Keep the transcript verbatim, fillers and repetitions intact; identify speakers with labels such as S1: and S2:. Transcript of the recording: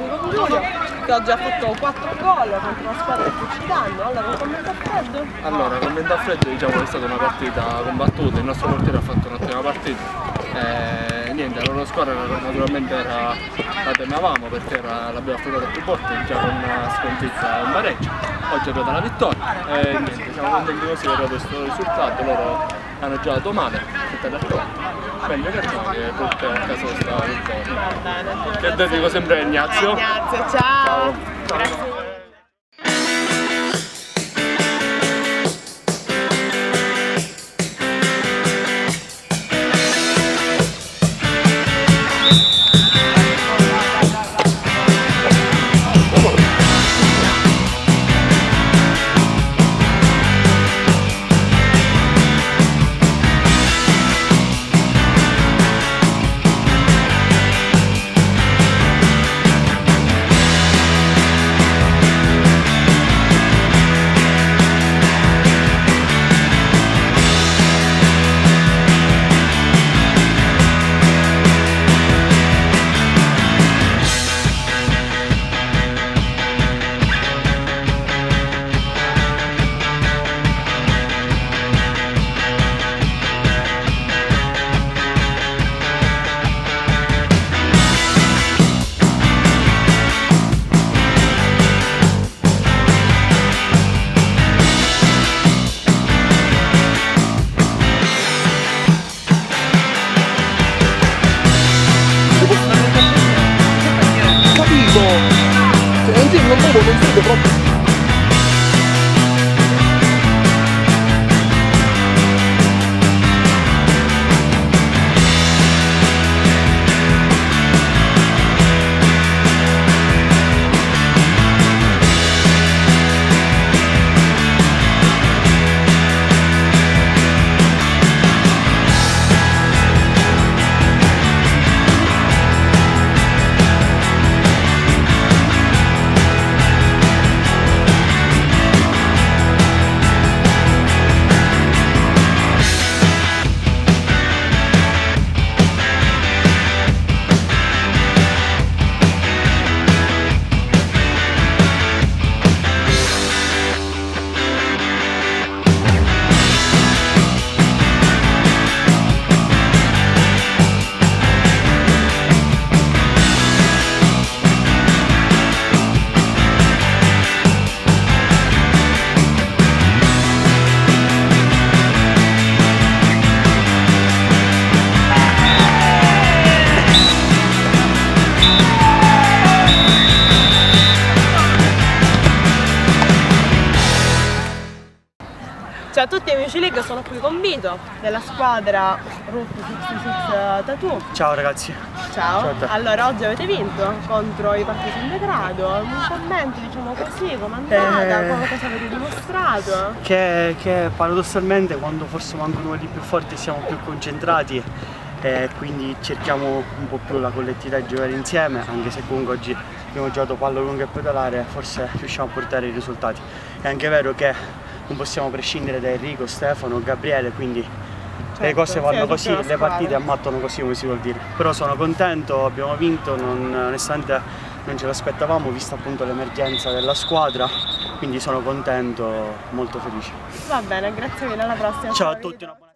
S1: qui con Giulio, che oggi ha fatto quattro gol contro una squadra che ci danno. Allora, un commento a freddo?
S2: Allora, commento a freddo, diciamo che è stata una partita combattuta, il nostro portiere ha fatto un'ottima partita. E niente, la loro squadra naturalmente era, la temevamo perché l'abbiamo affrontata più volte, già con una sconfitta e un pareggio. Oggi è arrivata la vittoria e niente, siamo contenti così per questo risultato. Loro hanno giocato male, aspettati a trovare. Meglio che no, che porta a casa questa vittoria.
S1: Va bene.
S2: Che te dico sempre Ignazio.
S1: Ignazio, ciao.
S2: Ciao.
S1: Grazie.
S3: Non vedo, non vedo proprio.
S1: Ciao a tutti amici League, sono qui con Vito della squadra Route sessantasei Tattoo.
S4: Ciao ragazzi.
S1: Ciao.
S4: Ciao a te.
S1: Allora oggi avete vinto contro i Partizani Belgrado. Un commento diciamo così, com'è andata,
S4: Eh...
S1: come cosa avete dimostrato?
S4: Che, che paradossalmente quando forse mancano quelli più forti siamo più concentrati e quindi cerchiamo un po' più la collettività di giocare insieme, anche se comunque oggi abbiamo giocato palla lunga e pedalare, forse riusciamo a portare i risultati. È anche vero che non possiamo prescindere da Enrico, Stefano, Gabriele, quindi certo, le cose vanno così, le partite ammattano così come si vuol dire. Però sono contento, abbiamo vinto, non, onestamente non ce l'aspettavamo vista appunto l'emergenza della squadra, quindi sono contento, molto felice.
S1: Va bene, grazie mille, alla prossima.
S4: Ciao a tutti. Una buona...